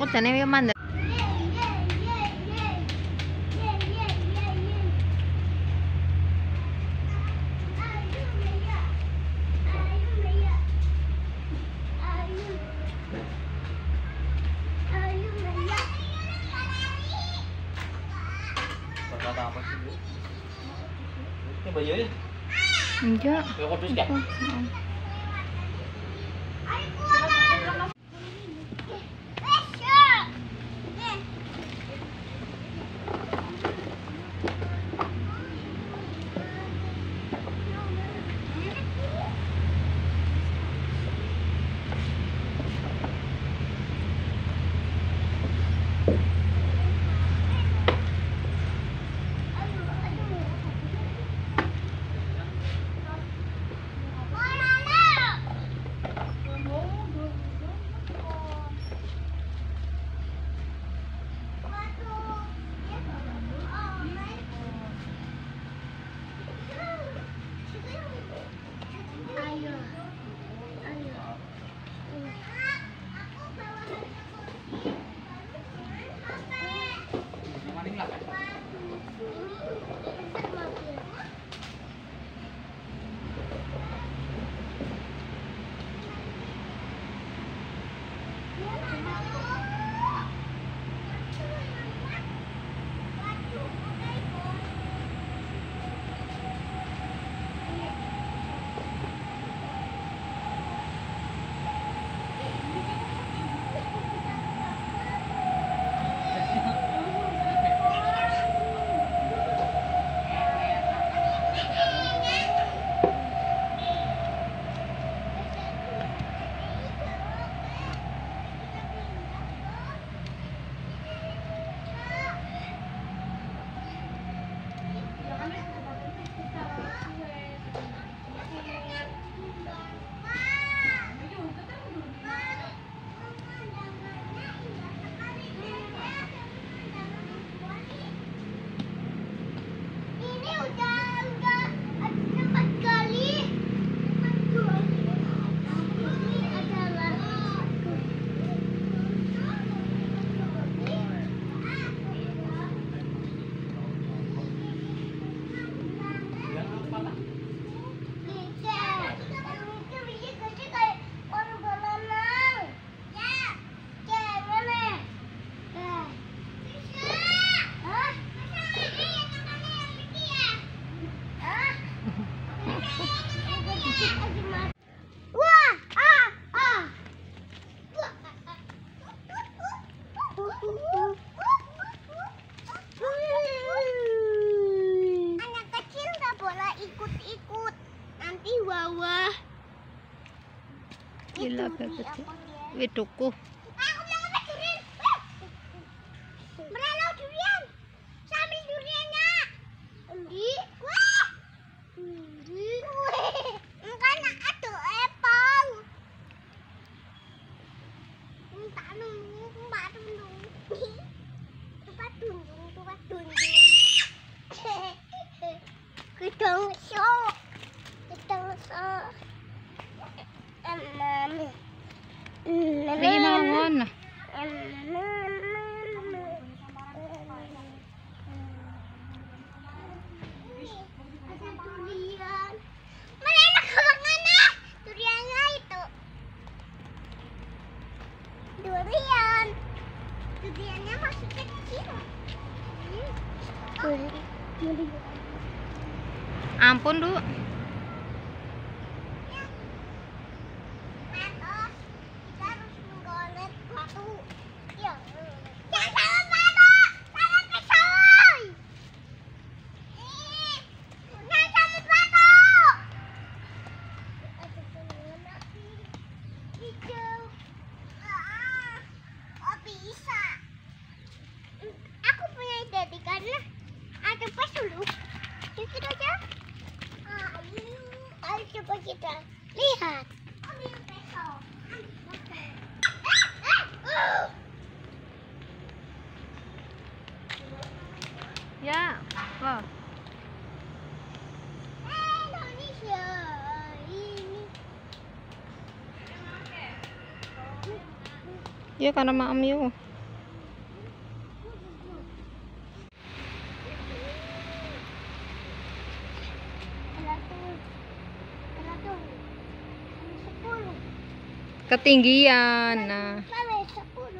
takut jane iki mandek. Berkata apa sih, Bu? Ini bayi ya? Enggak. Ya kok bisa? Anak kecil nggak boleh ikut-ikut, nanti wawah. Gila bebet. Widuku. Aku bilang apa durian? Merelau durian. Sambil duriannya. Endi? Wah. Endi? Enggak nak ada apel. Tak nunggu, mbak tundung. Tupat tundung, tupat tundung. Gedang sok. Gedang sok. Lagi mawon. Ada durian. Mana enak mana? Duriannya itu. Durian. Duriannya masih kecil. Ampun, Du. Karena ada pas dulu. Kita aja. Ayo coba kita lihat. Ya, wah. Indonesia ini. Ya karena maam yuk. ketinggian. Nah, Sampai 10.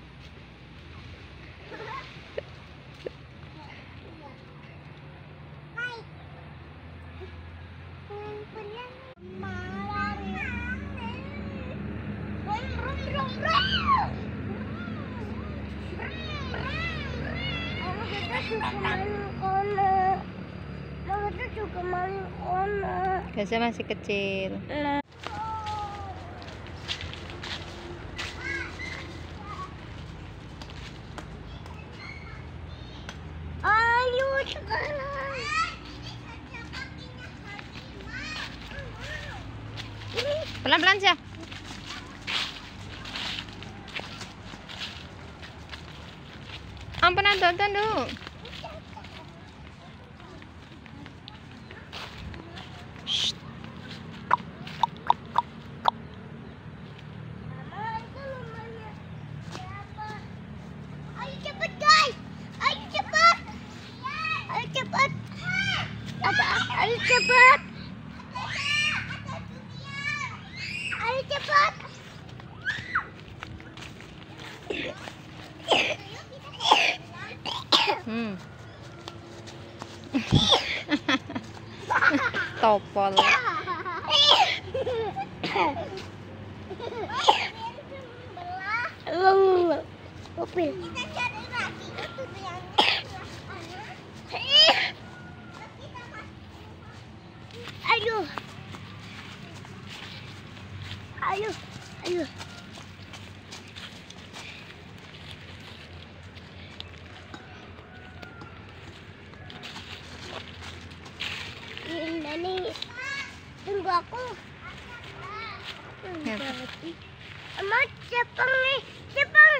Naik. Juga main kono. Gasnya masih kecil. Ayo sekarang. Pelan-pelan sih. Ampun tonton dulu. Shh. Ayo cepet guys. Ayo cepet. Ayo cepet. Ayo cepet. Ayo cepet. Topol. Mobil. Kita cari lagi itu yang ayo. Ayo. Ayo. Ini nih. Tunggu aku. Emang Jepang nih, Jepang.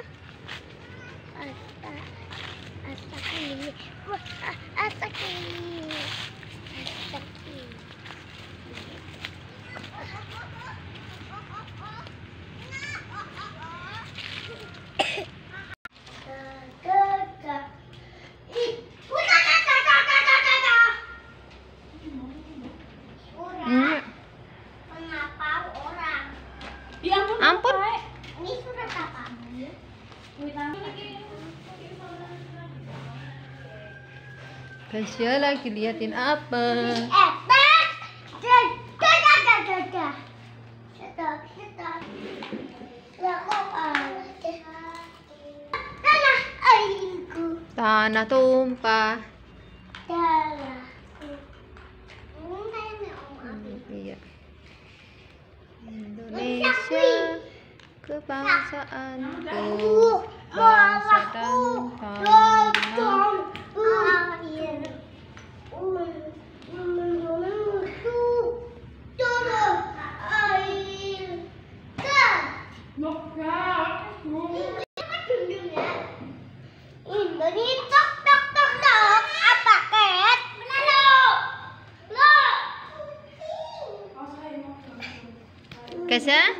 Asak ini. Asak ini. Asak ini. Iya. Mengapa orang? Ampun. Ini surat apa? Gasya lagi liatin apa? Tanah tumpah. Iya. Indonesia kebangsaanku, bangsa dan tanah. Ini tok tok tok tok apa ket? Lo. Gasya?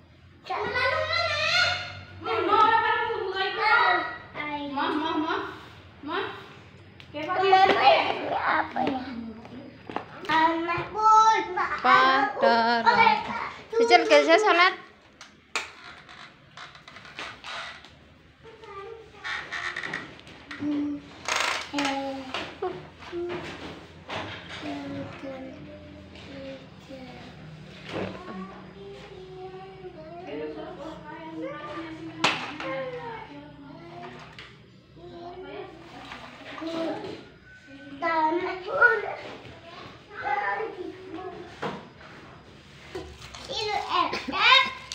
Apa ya? Anak pun. Pada Cicil Gasya sholat. Itu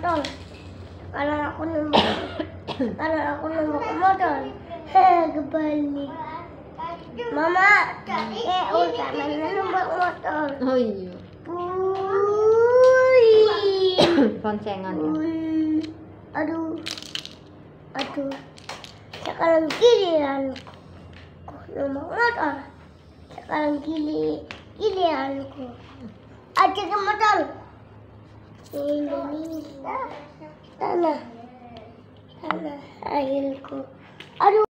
motor. Sekarang aku nembak motor. Kebalik. Mama, udah mana nembak motor. Oh iya. Wuih. Boncengan ya. Wuih. Aduh. Sekarang giliranku nembak motor. Sekarang giliranku. Aja ke motor. Indonesia tanah airku. Aduh.